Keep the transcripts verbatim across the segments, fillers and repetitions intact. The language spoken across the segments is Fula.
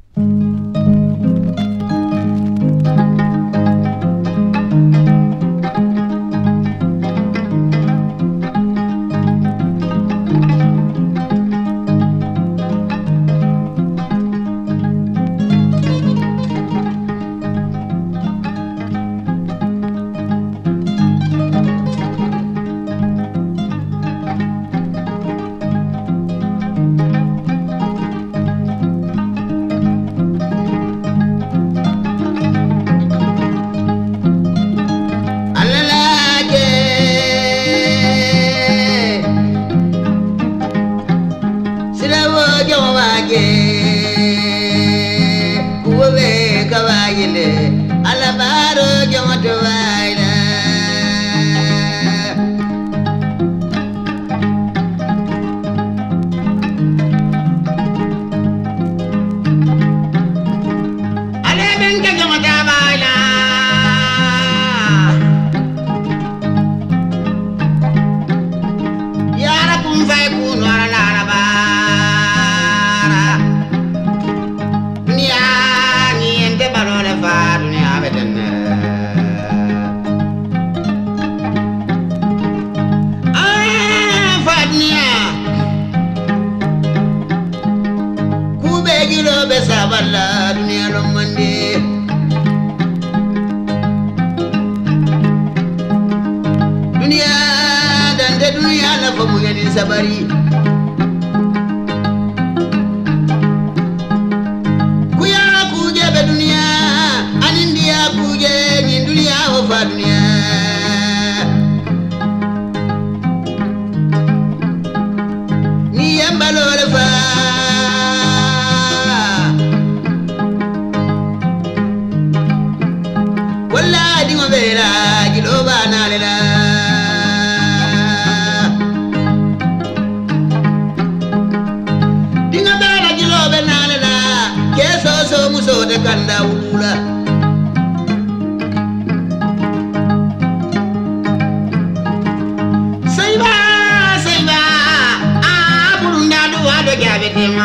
Sabari kuya kuje be dunia anindia kuje ni dunia o fa dunia ni yambalo le fa walla di mo vera gilo bana le la so de kanda wula saiba saiba ah bulunda do wado jabe tema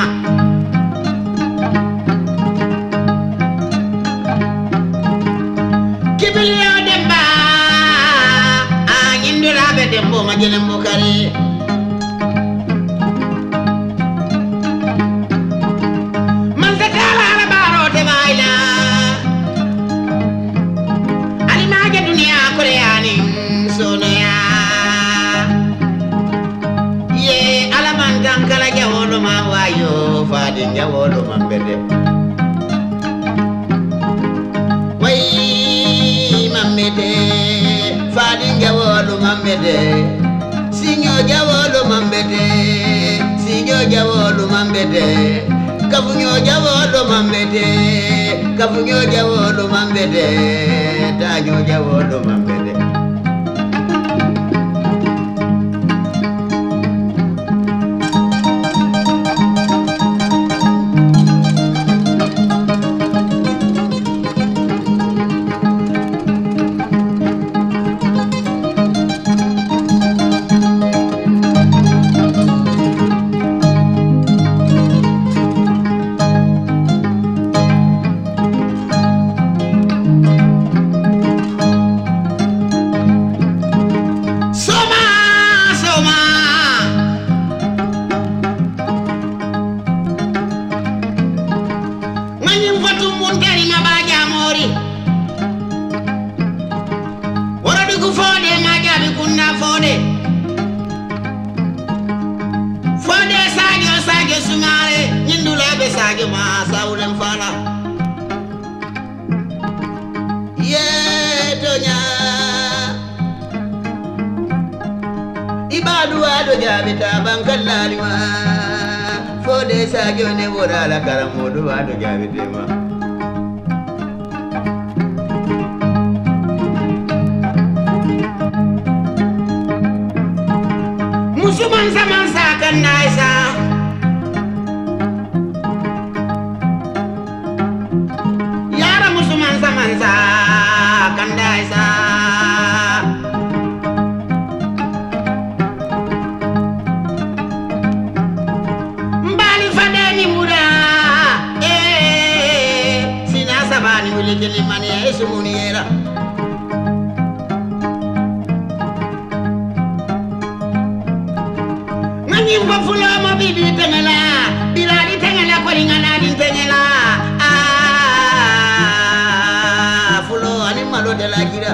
kibiliya demba ah nyindira be dembo ma jele mbokari Jawolo mambede way mambede fadi jawolo mambede sinyo jawolo mambede sinyo jawolo mambede kafunyo jawolo mambede kafunyo jawolo mambede tanyo jawolo mambede Fode sagyo ne wora la karamodo ado jabe tema musuman zaman sakan naisa yara musuman zaman sakan naisa wili kili mani Yesu muniera ngani mfula mo bibi tengela bilali tengela ko lingana din tengela ah fulo ani malo de la gira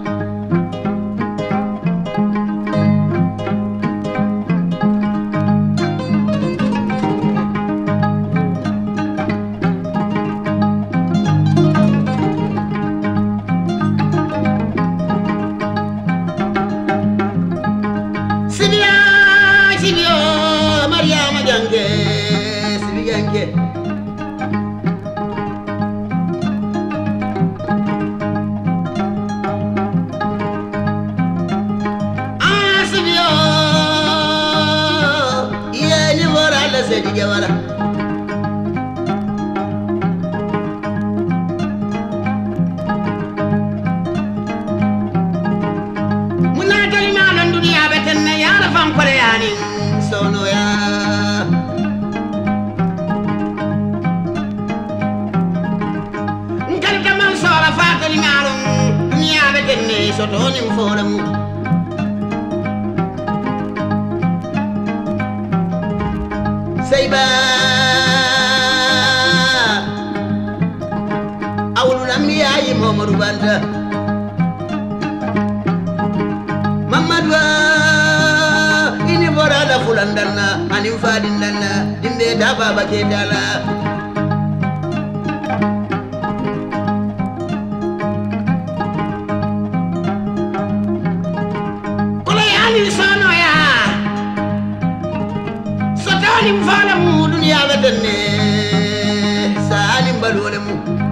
Sotoni mforamu Saiba awlu lambi ayi Muhammadu Banda Mamadwa ini borada fulandana anim fadindana dimbe daba bakedala sono ya sotani mfala mu dunia bedene sani mbalole mu